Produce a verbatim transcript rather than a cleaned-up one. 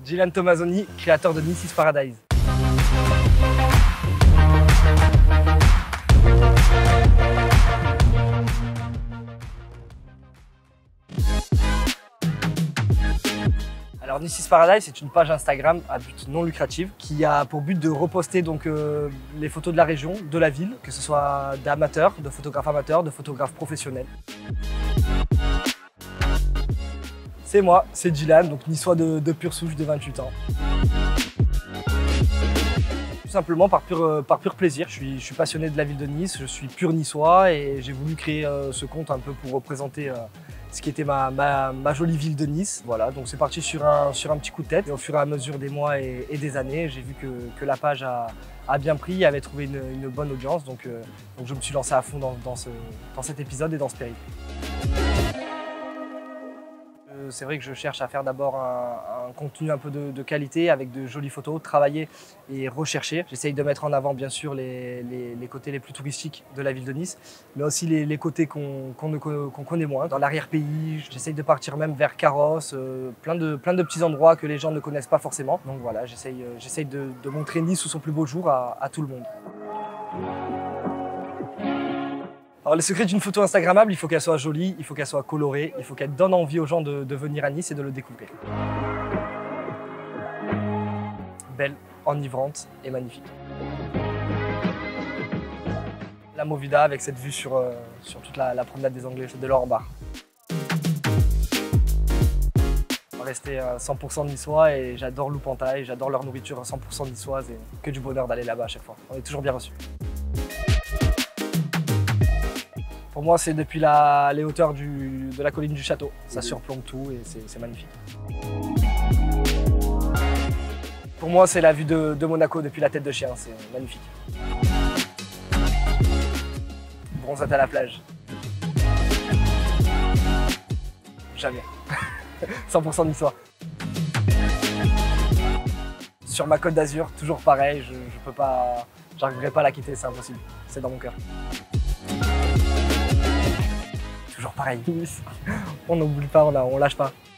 Dylan Tomazoni, créateur de Nice is Paradise. Alors Nice is Paradise, c'est une page Instagram à but non lucratif qui a pour but de reposter donc, euh, les photos de la région, de la ville, que ce soit d'amateurs, de photographes amateurs, de photographes professionnels. C'est moi, c'est Dylan, donc niçois de, de pure souche de vingt-huit ans. Tout simplement par pur, euh, par pur plaisir, je suis, je suis passionné de la ville de Nice, je suis pur niçois et j'ai voulu créer euh, ce compte un peu pour représenter euh, ce qui était ma, ma, ma jolie ville de Nice. Voilà, donc c'est parti sur un, sur un petit coup de tête. Et au fur et à mesure des mois et, et des années, j'ai vu que, que la page a, a bien pris, avait trouvé une, une bonne audience, donc, euh, donc je me suis lancé à fond dans, dans, ce, dans cet épisode et dans ce périple. C'est vrai que je cherche à faire d'abord un, un contenu un peu de, de qualité avec de jolies photos, travailler et rechercher. J'essaye de mettre en avant bien sûr les, les, les côtés les plus touristiques de la ville de Nice, mais aussi les, les côtés qu'on qu'on qu'on connaît moins. Dans l'arrière-pays, j'essaye de partir même vers Carrosse, euh, plein, de, plein de petits endroits que les gens ne connaissent pas forcément. Donc voilà, j'essaye euh, j'essaye de, de montrer Nice sous son plus beau jour à, à tout le monde. Alors le secret d'une photo instagrammable, il faut qu'elle soit jolie, il faut qu'elle soit colorée, il faut qu'elle donne envie aux gens de, de venir à Nice et de le découvrir. Belle, enivrante et magnifique. La Movida avec cette vue sur, euh, sur toute la, la promenade des Anglais de l'or en bas. On va rester cent pour cent niçois et j'adore Loupantaille, j'adore leur nourriture cent pour cent niçoise et que du bonheur d'aller là-bas à chaque fois. On est toujours bien reçus. Pour moi, c'est depuis la, les hauteurs du, de la colline du château. Ça surplombe tout et c'est magnifique. Pour moi, c'est la vue de, de Monaco depuis la tête de chien. C'est magnifique. Bronzette à la plage. Jamais. cent pour cent niçois. Sur ma côte d'Azur, toujours pareil. Je, je peux pas, j'arriverai pas à la quitter, c'est impossible. C'est dans mon cœur. Toujours pareil. On n'oublie pas, on, a, on lâche pas.